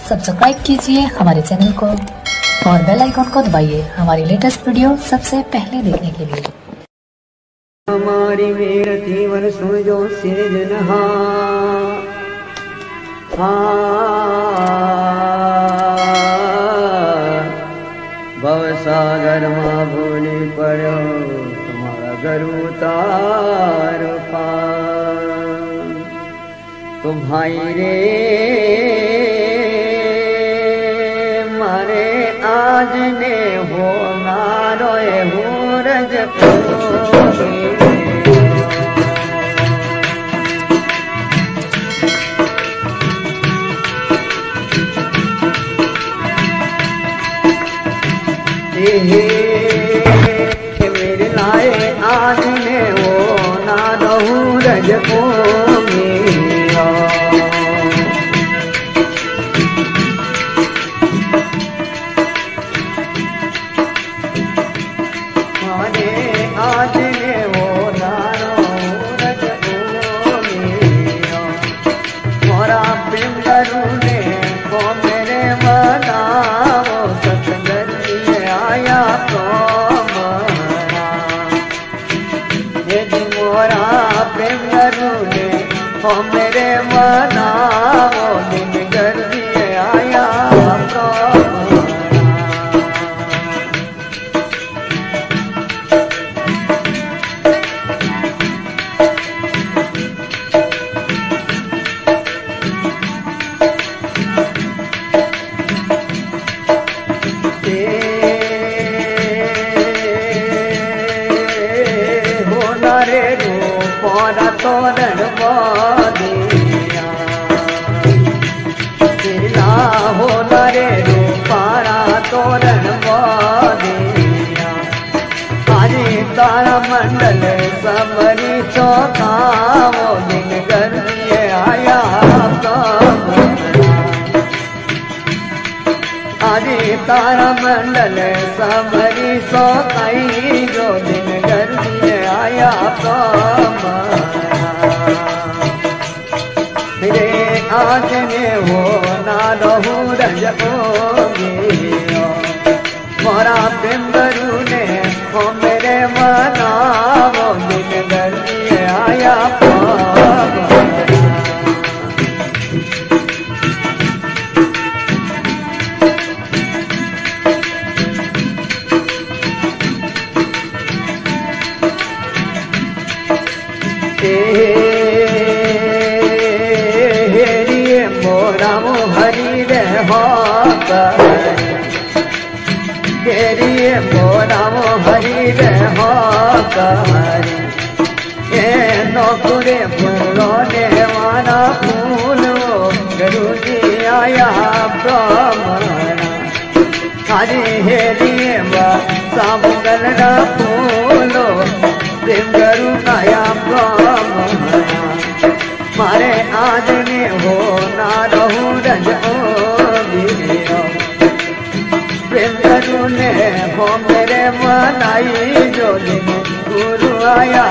Subscribe कीजिए हमारे channel को और बेल आइकन को दबाइए हमारी लेटेस्ट वीडियो सबसे पहले देखने के लिए। हमारी मेरती वर्षों जो सिरजनहा भवसागर माँ भूली पड़ो तुम्हारा घर उतार पार। तो भाई रे मारे आज ने हो नारोए हो रज मेरे लाए आज ने वो ना रहूं रज को मेरा। माने आज ने वो ना रहूं रज को मेरा। मोरा प्रेम करूने को मेरे बनाओ सतगंज आया तो मरा। यदि मोरा प्रेम करूने ओ मेरे मनाओ दिन कर दिए आया तो तोरण बादिया दिला हो नरे रूपारा तोरण बादिया। हरि तारा मंडल समरी चौकाओ दिन कर दिए आया हरि तारा मंडल समरी चौकाई जो दिन कर दिए आया आज ने वो ना रहूं रज मोरा प्रेम करू ने वो मेरे मनाओ दिन कर दिए आया राम हरि रे हो तेरी मोराम हरि रे हो कहरी ये नौकुरे फूलो ने वाना फूलो गुरु जी आया ब्रह्मणा। हरि हेरी सामुगल ना फूलो प्रेम गुरु आया ब्रह्मणा। मारे आज ने हो ना रहूं रज प्रेम करू ने हो मेरे मनाई जो दिन गुरु आया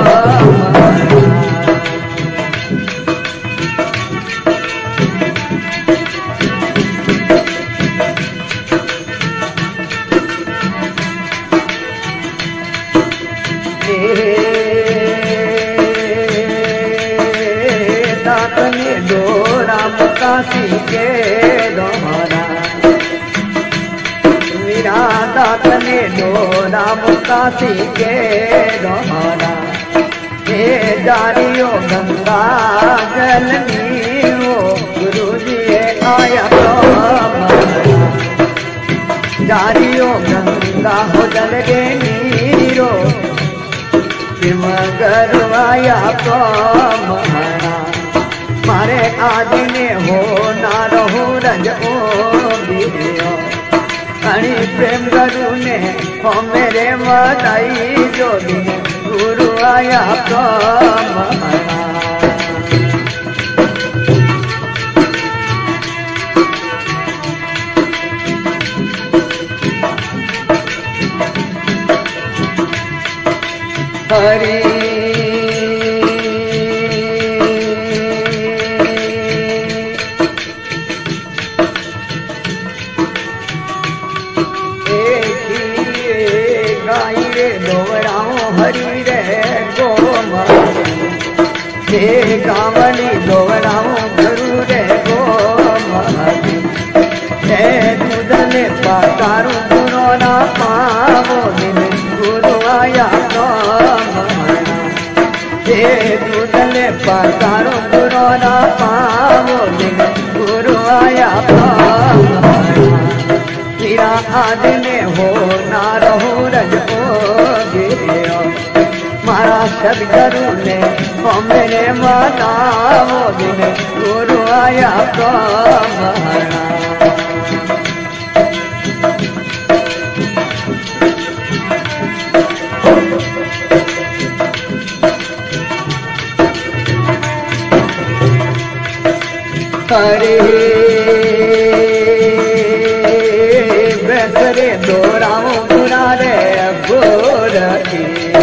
दो राम काशी के दोहरा मेरा दात ने दो राम काशी के दोहरा। हे जारियो गंगा जल नीरो गुरु जी आया जारियो गंगा हो जल गे नीरो मगर आया महारा। मारे आज ने हो ना रहूं रज हरि प्रेम करू ने हो मेरे मनाई जो दिन गुरु आया महारा। हरि कावड़ी दोवराओ गुरु रे गो महादेव दूधले पातारू गुरु ना पावो दिन गुरु आया दूधले पातारू गुरु ना पावो दिन गुरु आया तेरा आदने हो ना रहो रज गिरियो मारा सब गुरु ने मेरे माता वो दिन गुरु आया महाराज हरे बेसरे दोराओ गुना रे गोरखी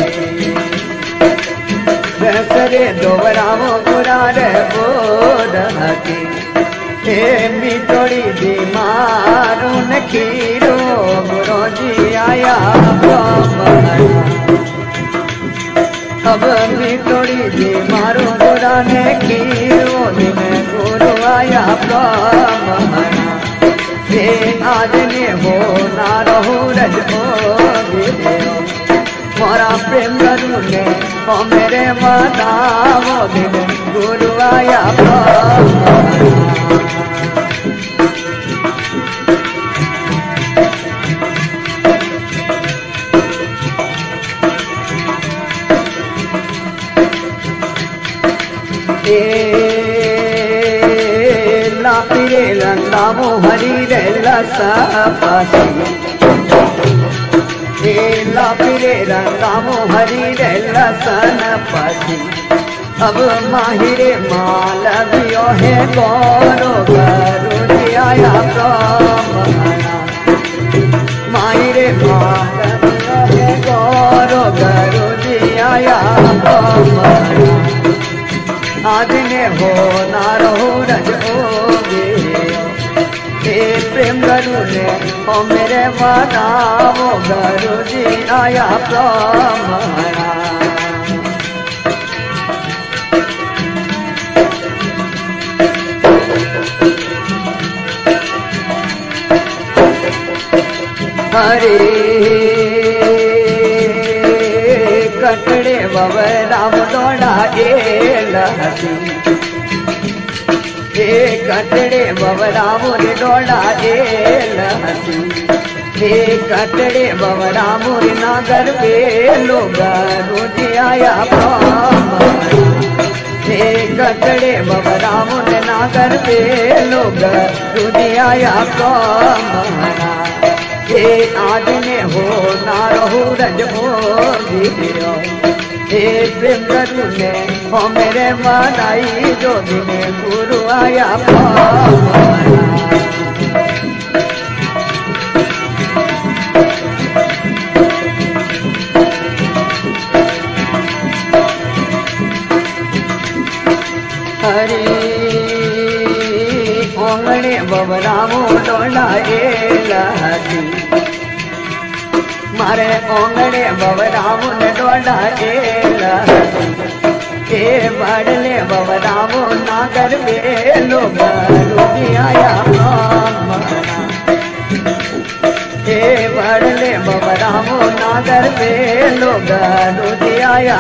बेसरे दोराओ गुना रे गोरखी हे मिटोड़ी बीमारू न खीरो गुरु जी आया अब मिटोड़ी बीमारू गुरा ने खीरो दिन गुरु आया हे आज ने हो ना रहो रज मोरा प्रेम गुरु ने ओ मेरे माता वो दिन गुरु आया लापिरे रंगामो हरी रे लसा पासी लापिरे रंगामो हरी रे लसन पासी अब माहिरे मालवियो है गौरो गुरु जी आया माहिरे मालवियो है गौरो गुरु जी आया आज ने हो ना रहो रज प्रेम गुरु ने ओ मेरे माता वो गुरु जी आया हरे कटड़े बवे राम दौड़ा कटड़े बबरामो रे डोला कटड़े बबरामो रे नागर बेलो गुरु जी आया कटड़े बबरामो रे नागर बेलो गुरु जी आया आज ने हो ना रहो रज प्रेम गुरु ने हो मेरे मानाई जो दिन गुरु आया हरे ओंगणे बबरामो डोला मारे ओंगणे बबरामो ने डोला बड़ले बबरामो नागर बेलो गुरु जी आया बड़ले बबरामो नागर बेलो गुरु जी आया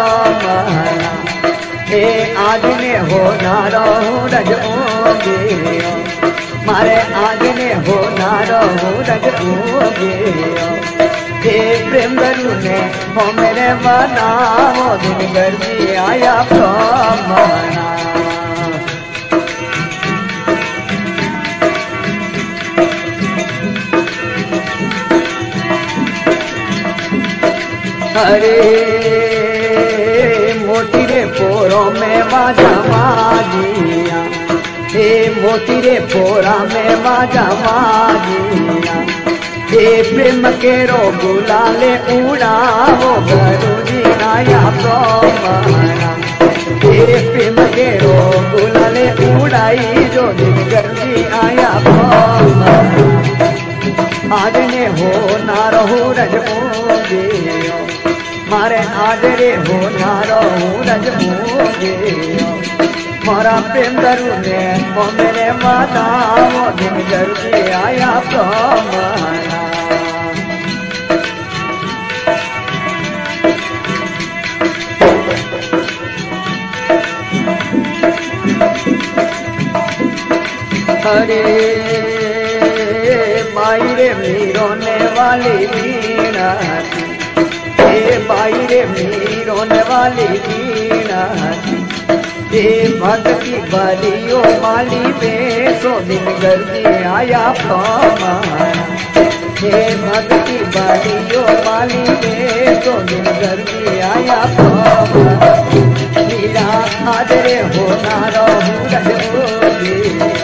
आज ने हो ना रहो रज मारे आज ने हो ना रहो रज प्रेम गुरु ने हो मेरे माना वो दिन गर्जी आया प्रमाना हरे मोती रे पोरो में बाजा माजिया मोती रे पोरा में बाजा माजिया प्रेम के रो गुलाले उड़ावो गुरु जी आया प्रमाना प्रेम के रो गुलाले उड़ाई जो दिन गर्जी आया प्रमाना आज ने हो ना रहो रज मारे हाजरे हो नारो रजमोगे मारा प्रेम करू ने वो मेरे माता वो दिन जरूरी आया प्रमाणा अरे बाई रे मीरोने वाली वीणा बाई रे मीरोने वाली वीणा भक्ति बलियो माली बेसो दिन गर्दी आया प्रमाणा भक्ति बलियो माली बेसो दिन गर्दी आया प्रमाणा लीला हाजरे हो नारो रजोगी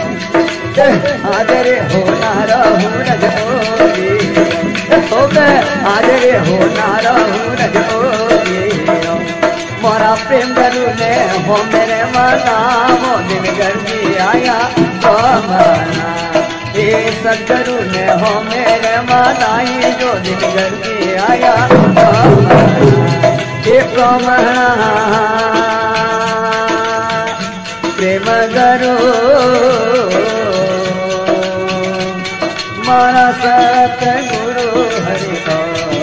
हाजरे हो नारो रजोगी हाजरे हो नारो रजोगी मोरा प्रेम करू ने हो मेरे माता वो दिन गर्दी आया प्रमाणा हे सदगुरु ने हो मेरे माता ये जो दिन गर्दी आया प्रमाणा हे प्रमाणा प्रेम करो मारा सतगुरु हरि